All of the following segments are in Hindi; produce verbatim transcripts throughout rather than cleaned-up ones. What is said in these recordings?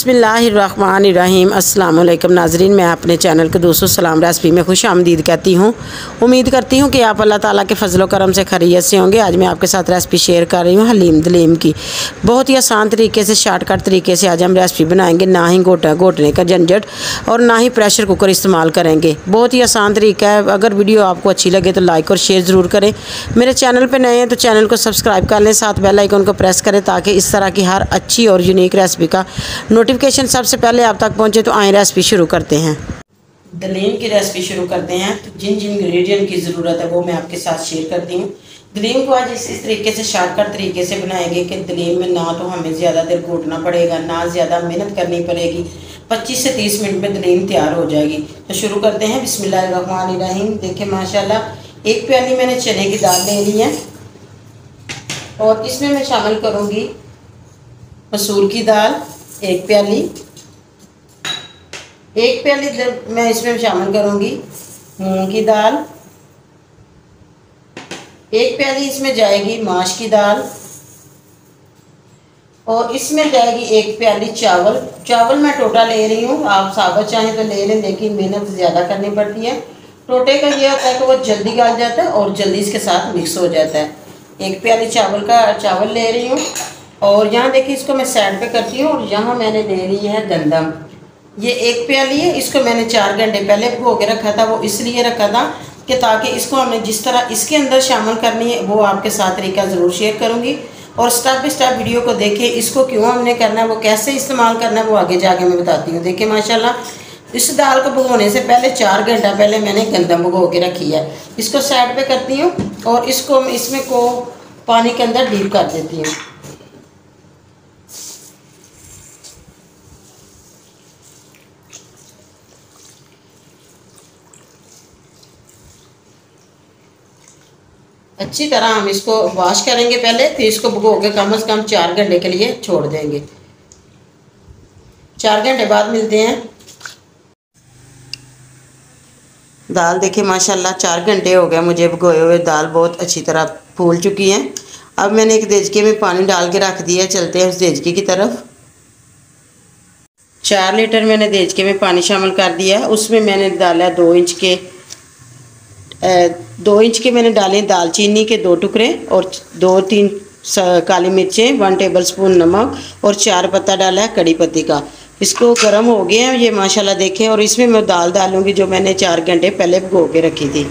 बिस्मिल्लाहिर्रहमानिर्रहीम। अस्सलाम वालेकुम नाजरीन, मैं अपने चैनल को दोस्तों सलाम रेसिपी में खुश आमदीद कहती हूँ। उम्मीद करती हूँ कि आप अल्लाह ताला के फजलो करम से खैरियत से होंगे। आज मैं आपके साथ रेसिपी शेयर कर रही हूँ हलीम दलीम की। बहुत ही आसान तरीके से, शॉर्टकट तरीके से आज हम रेसिपी बनाएंगे। ना ही घोटा घोटने का झंझट और ना ही प्रेशर कुकर इस्तेमाल करेंगे। बहुत ही आसान तरीका है। अगर वीडियो आपको अच्छी लगे तो लाइक और शेयर ज़रूर करें। मेरे चैनल पर नए हैं तो चैनल को सब्सक्राइब कर लें, साथ बेल आइकन को प्रेस करें ताकि इस तरह की हर अच्छी और यूनिक रेसिपी का नोटिफिकेशन सबसे पहले आप तक पहुंचे। तो आए रेसिपी शुरू करते हैं। दलीम की रेसिपी शुरू करते हैं। तो जिन जिन इंग्रेडिएंट की ज़रूरत है वो मैं आपके साथ शेयर करती हूँ। दलीम को आज इस, इस तरीके से शॉर्टकट तरीके से बनाएंगे कि दलीम में ना तो हमें ज़्यादा देर घोटना पड़ेगा, ना ज़्यादा मेहनत करनी पड़ेगी। पच्चीस से तीस मिनट में दलीम तैयार हो जाएगी। तो शुरू करते हैं। बिस्मिल्लाहिर्रहमानिर्रहीम। देखिए माशाल्लाह एक प्याली मैंने चने की दाल ले ली है और इसमें मैं शामिल करूँगी मसूर की दाल एक प्याली। एक प्याली मैं इसमें शामिल करूँगी मूंग की दाल। एक प्याली इसमें जाएगी माश की दाल और इसमें जाएगी एक प्याली चावल। चावल मैं टोटा ले रही हूँ, आप साबुत चाहें तो ले लें, लेकिन मेहनत ज़्यादा करनी पड़ती है। टोटे का ये होता है कि वो जल्दी गल जाता है और जल्दी इसके साथ मिक्स हो जाता है। एक प्याली चावल का चावल ले रही हूँ और यहाँ देखिए इसको मैं साइड पे करती हूँ। और यहाँ मैंने ले ली है गंदम, ये एक प्याली है। इसको मैंने चार घंटे पहले भिगो के रखा था। वो इसलिए रखा था कि ताकि इसको हमने जिस तरह इसके अंदर शामिल करनी है वो आपके साथ तरीका ज़रूर शेयर करूँगी। और स्टेप बाई स्टेप वीडियो को देखें, इसको क्यों हमने करना है, वो कैसे इस्तेमाल करना है, वो आगे जाके मैं बताती हूँ। देखिए माशाल्लाह इस दाल को भिगोने से पहले चार घंटा पहले मैंने गंदम भिगो के रखी है। इसको साइड पे करती हूँ और इसको इसमें को पानी के अंदर डीप कर देती हूँ। अच्छी तरह हम इसको वॉश करेंगे पहले, फिर इसको भिगो के कम से कम चार घंटे के लिए छोड़ देंगे। चार घंटे बाद मिलते हैं। दाल देखिए माशाल्लाह चार घंटे हो गए मुझे भिगोए हुए। दाल बहुत अच्छी तरह फूल चुकी है। अब मैंने एक देचके में पानी डाल के रख दिया। चलते हैं उस देचके की तरफ। चार लीटर मैंने देचके में पानी शामिल कर दिया है। उसमें मैंने डाला दो इंच के दो इंच के मैंने डाले दालचीनी के दो टुकड़े और दो तीन काली मिर्चें, वन टेबलस्पून नमक और चार पत्ता डाला है कड़ी पत्ती का। इसको गर्म हो गया है ये माशाल्लाह देखें। और इसमें मैं दाल डालूंगी जो मैंने चार घंटे पहले भिगो के रखी थी।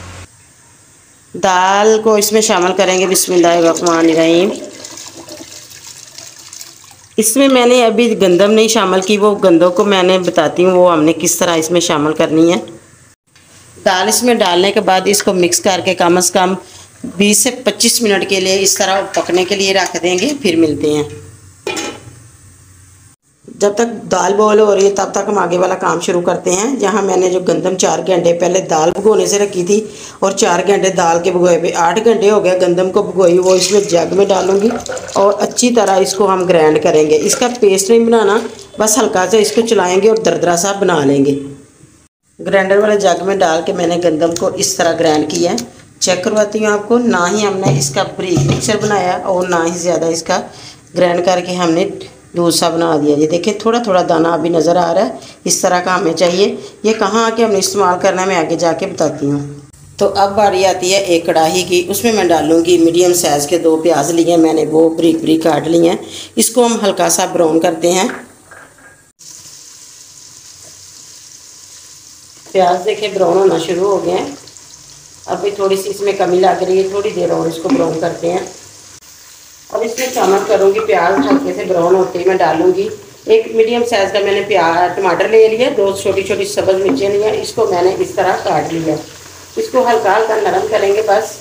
दाल को इसमें शामिल करेंगे। बिस्मिल्लाहिर्रहमानिर्रहीम। इसमें मैंने अभी गंदम नहीं शामिल की, वो गंदों को मैंने बताती हूँ वो हमने किस तरह इसमें शामिल करनी है। दाल इसमें डालने के बाद इसको मिक्स करके कम से कम बीस से पच्चीस मिनट के लिए इस तरह पकने के लिए रख देंगे। फिर मिलते हैं। जब तक दाल बॉयल हो रही है तब तक हम आगे वाला काम शुरू करते हैं। यहाँ मैंने जो गंदम चार घंटे पहले दाल भिगोने से रखी थी और चार घंटे दाल के भिगोए पे आठ घंटे हो गए गंदम को भिगोई, वो इसमें जग में डालूंगी और अच्छी तरह इसको हम ग्राइंड करेंगे। इसका पेस्ट नहीं बनाना, बस हल्का सा इसको चलाएँगे और दरदरा सा बना लेंगे। ग्राइंडर वाले जग में डाल के मैंने गंदम को इस तरह ग्राइंड किया है। चेक करवाती हूँ आपको। ना ही हमने इसका बारीक मिक्सर बनाया और ना ही ज़्यादा इसका ग्राइंड करके हमने दूध सा बना दिया। ये देखिए थोड़ा थोड़ा दाना अभी नज़र आ रहा है। इस तरह का हमें चाहिए। ये कहाँ आके हमने इस्तेमाल करना है मैं आगे जाके बताती हूँ। तो अब बारी आती है एक कढ़ाई की। उसमें मैं डालूँगी मीडियम साइज़ के दो प्याज लिए मैंने, वो बारीक बारीक काट लिए हैं। इसको हम हल्का सा ब्राउन करते हैं। प्याज देखिए ब्राउन होना शुरू हो गए हैं। अभी थोड़ी सी इसमें कमी लग रही है, थोड़ी देर और इसको ब्राउन करते हैं। और इसमें शामिल करूँगी प्याज हल्के से ब्राउन होते ही मैं डालूँगी एक मीडियम साइज़ का मैंने प्याज टमाटर ले लिया, दो छोटी छोटी सब्ज़ मिर्चें ली हैं। इसको मैंने इस तरह काट लिया। इसको हल्का हल्का नरम करेंगे बस।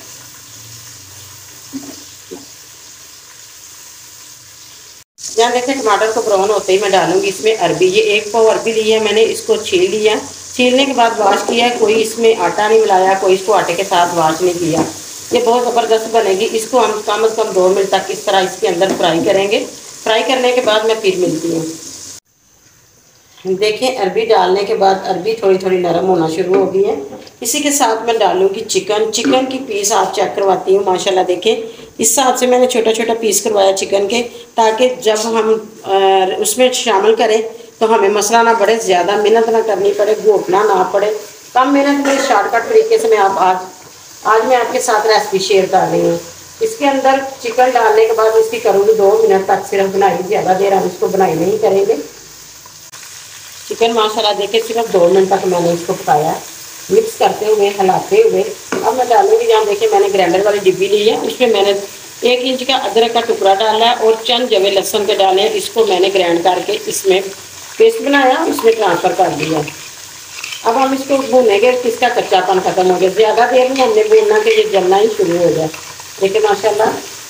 यहाँ देखिए टमाटर को ब्राउन होते ही मैं डालूँगी इसमें अरबी। ये एक पाव अरबी ली है मैंने, इसको छील लिया। छीलने के बाद वॉश किया है। कोई इसमें आटा नहीं मिलाया, कोई इसको आटे के साथ वॉश नहीं किया। ये बहुत ज़बरदस्त बनेगी। इसको हम कम से कम दो मिनट तक इस तरह इसके अंदर फ्राई करेंगे। फ्राई करने के बाद मैं फिर मिलती हूँ। देखिए अरबी डालने के बाद अरबी थोड़ी थोड़ी नरम होना शुरू हो गई है। इसी के साथ मैं डालूंगी चिकन। चिकन की पीस आप चेक करवाती हूँ माशाल्लाह। देखें इस हिसाब से मैंने छोटा छोटा पीस करवाया चिकन के, ताकि जब हम उसमें शामिल करें तो हमें मसला ना पड़े, ज़्यादा मेहनत ना करनी पड़े, घोटना ना पड़े। कम मेहनत में शॉर्टकट तरीके से मैं आप आज आज मैं आपके साथ रेसिपी शेयर कर रही हूँ। इसके अंदर चिकन डालने के बाद इसकी करूँगी दो मिनट तक सिर्फ बनाई, ज़्यादा देर हम इसको बनाई नहीं करेंगे। चिकन माशाल्लाह देखे सिर्फ दो मिनट तक मैंने इसको पकाया, मिक्स करते हुए हिलाते हुए। अब मैं डालूंगी, यहाँ देखिए मैंने ग्राइंडर वाली डिब्बी ली है, उसमें मैंने एक इंच का अदरक का टुकड़ा डाला है और चंद जवे लहसुन के डाले हैं। इसको मैंने ग्राइंड करके इसमें पेस्ट बनाया, इसमें ट्रांसफ़र कर दिया। अब हम इसको भूनेंगे, इसका कच्चापन खत्म हो गया। ज़्यादा देर नहीं हमने भूनना कि ये जलना ही शुरू हो जाए। देखिए माशाल्लाह,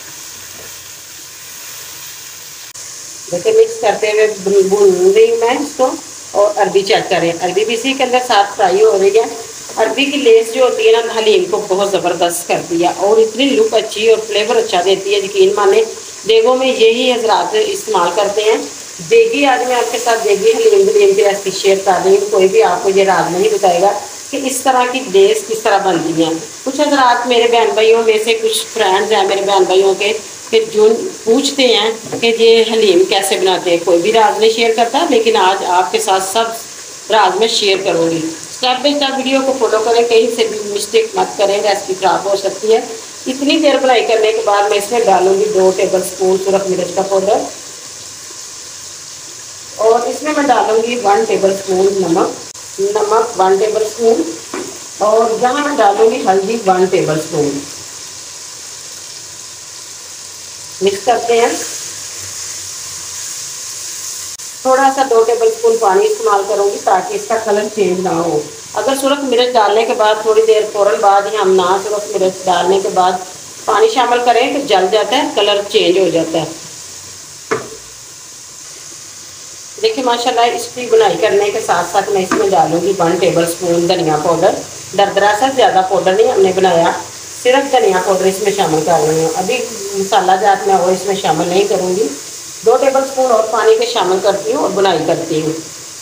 देखिए मिक्स करते हुए भून रही हूँ मैं इसको। और अरबी चेक करें, अरबी भी इसी के अंदर साथ फ्राई हो रही है। अरबी की लेस जो होती है ना, हलीम को बहुत ज़बरदस्त करती है और इतनी लुक अच्छी और फ्लेवर अच्छा देती है। यकीन माने देगों में यही हजरात इस्तेमाल करते हैं। देगी आज मैं आपके साथ देगी हलीम दलीम की रेसिपी शेयर कर रही हूँ। कोई भी आपको ये राज नहीं बताएगा कि इस तरह की लेस किस तरह बनती हैं। कुछ हजरात मेरे बहन भाइयों में से कुछ फ्रेंड्स हैं मेरे बहन भाइयों के कि जो पूछते हैं कि ये हलीम कैसे बनाते हैं। कोई भी राज नहीं शेयर करता, लेकिन आज आपके साथ सब राज में शेयर करूँगी। स्टेप बाई स्टेप वीडियो को फॉलो करें, कहीं से भी मिस्टेक मत करें, रेसिपी खराब हो सकती है। इतनी देर बनाई करने के बाद मैं इसमें डालूंगी दो टेबल स्पून सुरख मिर्च का पाउडर और इसमें मैं डालूंगी वन टेबल स्पून नमक नमक वन टेबल स्पून और यहाँ मैं डालूंगी हल्दी वन टेबल स्पून। मिक्स करते हैं। थोड़ा सा दो टेबल स्पून पानी इस्तेमाल करूंगी ताकि इसका कलर चेंज ना हो। अगर सुरख मिर्च डालने के बाद थोड़ी देर फौरन बाद ही हम ना सुरख मिर्च डालने के बाद पानी शामिल करें तो जल जाता है, कलर चेंज हो जाता है। देखिए माशाल्लाह, इसकी बुनाई करने के साथ साथ मैं इसमें डालूंगी वन टेबल स्पून धनिया पाउडर। दरदरा सा ज़्यादा पाउडर नहीं हमने बनाया, सिर्फ धनिया पाउडर इसमें शामिल कर रही हूँ। अभी मसाला जात में और इसमें शामिल नहीं करूँगी। दो टेबल स्पून और पानी के शामिल करती हूँ और बुनाई करती हूँ।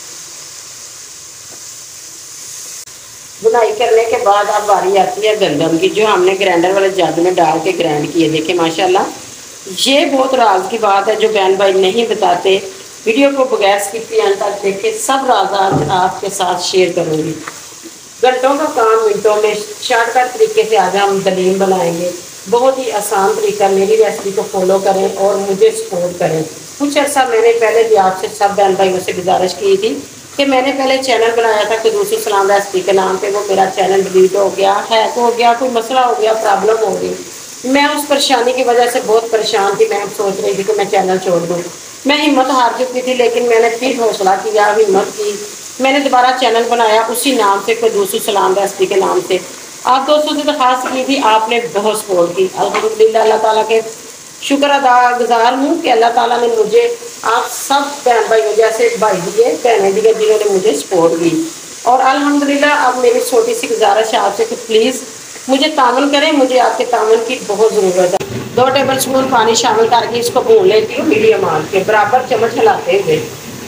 बुनाई करने के बाद अब बारी आती है गंदम की, जो हमने ग्राइंडर वाले जग में डाल के ग्राइंड किए। देखिए माशाल्लाह, ये बहुत राज की बात है जो बहन भाई नहीं बताते। वीडियो को बगैर स्किप किए अंत तक देखे, सब राज आज आपके साथ शेयर करूँगी। घंटों का काम मिनटों में शॉर्टकट तरीके से आज हम दलीम बनाएंगे। बहुत ही आसान तरीका। मेरी रेसिपी को फॉलो करें और मुझे सपोर्ट करें। कुछ अर्सा मैंने पहले भी आपसे सब बहन भाइयों से गुजारिश की थी कि मैंने पहले चैनल बनाया था क़ुद्दूस सलाम रेसिपी के नाम पे। वो मेरा चैनल डिलीट हो गया, हैक हो गया, कोई मसला हो गया, प्रॉब्लम हो गई। मैं उस परेशानी की वजह से बहुत परेशान थी। मैं सोच रही थी कि मैं चैनल छोड़ दूँ। मैं हिम्मत हार चुकी थी, लेकिन मैंने फिर हौसला किया, हिम्मत की। मैंने दोबारा चैनल बनाया उसी नाम से, क़ुद्दूस सलाम रेसिपी के नाम से। आप दोस्तों से दरख्वास्त की थी, आपने बहुत सपोर्ट की। अल्हम्दुलिल्लाह, अल्लाह ताला के शुक्र अदा गुजार हूँ कि अल्लाह ताला ने मुझे आप सब बहन भाइयों जैसे भाई दिए, बहनें दिए, जिन्होंने मुझे सपोर्ट की। और अल्हम्दुलिल्लाह अब मेरी छोटी सी गुजारिश है आपसे कि प्लीज़ मुझे तामन करें, मुझे आपके तामन की बहुत ज़रूरत है। दो टेबल स्पून पानी शामिल करके इसको भून लेती हूँ मीडियम आंच के, बराबर चम्मच हिलाते हुए।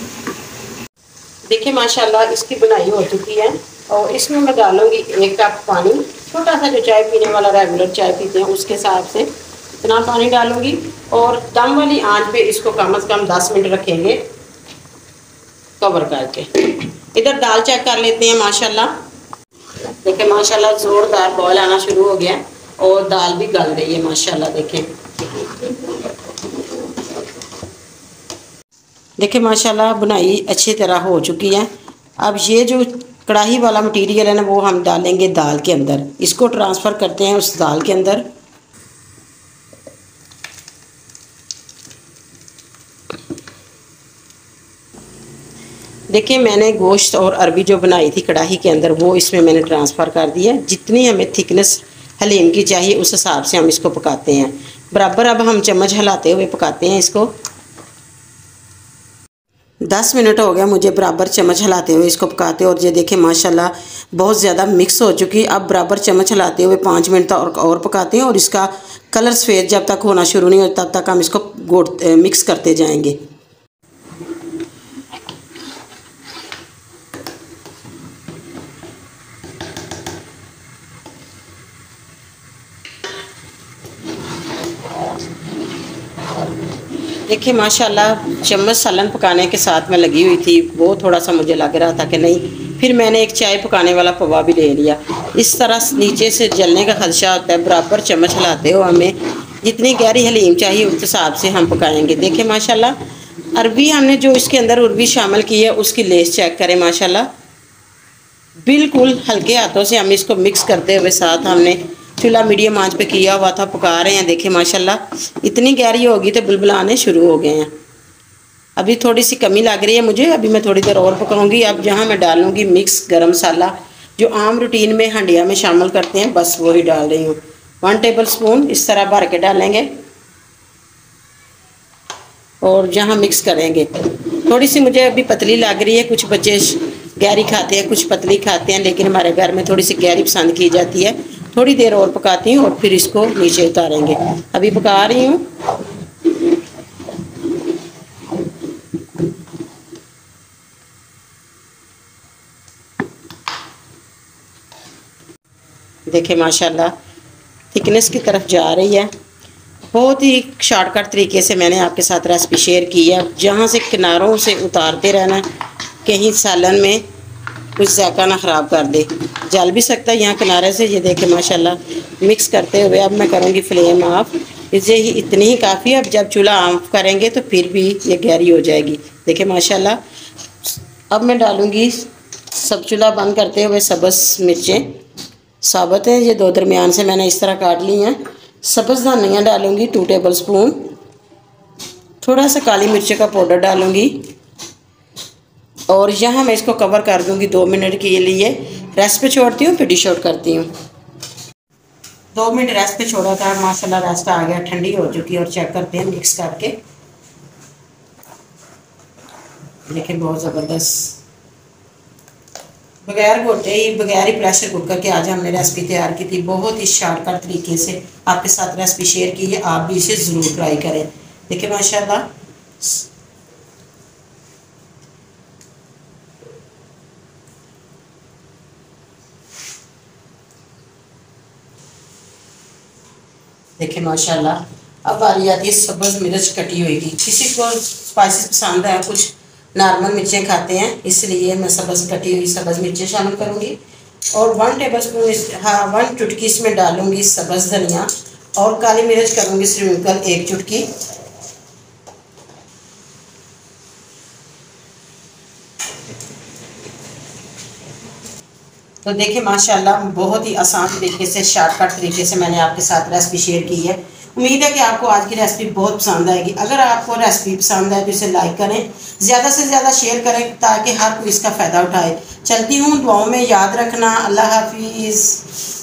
देखिए माशाल्लाह, इसकी बुनाई हो चुकी है और इसमें मैं डालूंगी एक कप पानी। छोटा सा जो चाय पीने वाला रेगुलर चाय पीते हैं उसके हिसाब से इतना पानी डालूंगी और दम वाली आंच पे इसको कम से कम दस मिनट रखेंगे कवर करके। इधर दाल चेक कर लेते हैं। माशाल्लाह देखिए, माशाल्लाह ज़ोरदार बॉयल आना शुरू हो गया और दाल भी गल रही है माशाल्लाह। देखें देखिए माशाल्लाह, बुनाई अच्छी तरह हो चुकी है। अब ये जो कढ़ाई वाला मटेरियल है ना, वो हम डालेंगे दाल के अंदर। इसको ट्रांसफ़र करते हैं उस दाल के अंदर। देखिए मैंने गोश्त और अरबी जो बनाई थी कढ़ाई के अंदर, वो इसमें मैंने ट्रांसफ़र कर दिया। जितनी हमें थिकनेस हलीम की चाहिए उस हिसाब से हम इसको पकाते हैं बराबर। अब हम चम्मच हिलाते हुए पकाते हैं इसको। दस मिनट हो गया मुझे बराबर चम्मच हिलाते हुए इसको पकाते और ये देखें माशाल्लाह बहुत ज़्यादा मिक्स हो चुकी है। अब बराबर चम्मच हिलाते हुए पाँच मिनट तक और, और पकाते हैं और इसका कलर सफ़ेद जब तक होना शुरू नहीं होता तब तक हम इसको गोट मिक्स करते जाएंगे। देखिए माशाल्लाह चम्मच सालन पकाने के साथ में लगी हुई थी, वो थोड़ा सा मुझे लग रहा था कि नहीं, फिर मैंने एक चाय पकाने वाला पवा भी ले लिया। इस तरह नीचे से जलने का खदशा होता है, बराबर चम्मच हिलाते हो हमें, जितनी गहरी हलीम चाहिए उस हिसाब से हम पकाएंगे। देखिए माशाल्लाह अरबी हमने जो इसके अंदर अरबी शामिल की है उसकी लेस चेक करें माशाल्लाह, बिल्कुल हल्के हाथों से हम इसको मिक्स करते हुए, साथ हमने चूल्हा मीडियम आंच पे किया हुआ था, पका रहे हैं। देखिए माशाल्लाह इतनी गहरी होगी तो बुलबुलाने शुरू हो गए हैं। अभी थोड़ी सी कमी लग रही है मुझे, अभी मैं थोड़ी देर और पकाऊंगी। अब जहाँ मैं डालूंगी मिक्स गरम मसाला जो आम रूटीन में हंडिया में शामिल करते हैं, बस वही डाल रही हूँ। वन टेबल स्पून इस तरह भर के डालेंगे और जहाँ मिक्स करेंगे। थोड़ी सी मुझे अभी पतली लग रही है, कुछ बच्चे गहरी खाते हैं, कुछ पतली खाते हैं, लेकिन हमारे घर में थोड़ी सी गहरी पसंद की जाती है। थोड़ी देर और पकाती हूँ और फिर इसको नीचे उतारेंगे। अभी पका रही हूँ। देखिए माशाल्लाह थिकनेस की तरफ जा रही है। बहुत ही शॉर्टकट तरीके से मैंने आपके साथ रेसिपी शेयर की है। जहाँ से किनारों से उतारते रहना, कहीं सालन में कुछ जायका ना ख़राब कर दे। जल भी सकता है यहाँ किनारे से। ये देखें माशाल्लाह मिक्स करते हुए अब मैं करूँगी फ्लेम ऑफ। इसे ही इतनी ही काफ़ी है। अब जब चूल्हा ऑफ करेंगे तो फिर भी ये गहरी हो जाएगी। देखिए माशाल्लाह अब मैं डालूँगी, सब चूल्हा बंद करते हुए, सब्ज़ मिर्चें साबुत हैं, ये दो दरमियान से मैंने इस तरह काट ली हैं। सब्ज़ धनिया डालूँगी टू टेबल स्पून, थोड़ा सा काली मिर्च का पाउडर डालूँगी और यहाँ मैं इसको कवर कर दूँगी दो मिनट के लिए। रेस्ट पे छोड़ती हूँ फिर डिश आउट करती हूँ। दो मिनट रेस्ट पे छोड़ा था, माशाल्लाह रेस्ट आ गया, ठंडी हो चुकी है। और चेक करते हैं मिक्स करके। लेकिन बहुत ज़बरदस्त, बगैर घोटे ही, बगैर ही प्रेशर कुकर के आज हमने रेसिपी तैयार की थी। बहुत ही शॉर्टकट तरीके से आपके साथ रेसिपी शेयर की है, आप भी इसे ज़रूर ट्राई करें। देखिए माशाल्लाह देखिए माशाल्लाह अब बारी आती है सब्ज़ मिर्च कटी हुई की। किसी को स्पाइसेस पसंद है, कुछ नॉर्मल मिर्चें खाते हैं, इसलिए मैं सब्ज़ कटी हुई सब्ज़ मिर्चें शामिल करूँगी। और वन टेबल स्पून हाँ वन चुटकी इसमें डालूँगी सब्ज़ धनिया और काली मिर्च करूँगी स्प्रिंकल एक चुटकी। तो देखिए माशाल्लाह बहुत ही आसान तरीके से, शॉर्टकट तरीके से मैंने आपके साथ रेसिपी शेयर की है। उम्मीद है कि आपको आज की रेसिपी बहुत पसंद आएगी। अगर आपको रेसिपी पसंद आए तो इसे लाइक करें, ज़्यादा से ज़्यादा शेयर करें ताकि हर कोई इसका फ़ायदा उठाए। चलती हूँ, दुआओं में याद रखना। अल्लाह हाफिज़।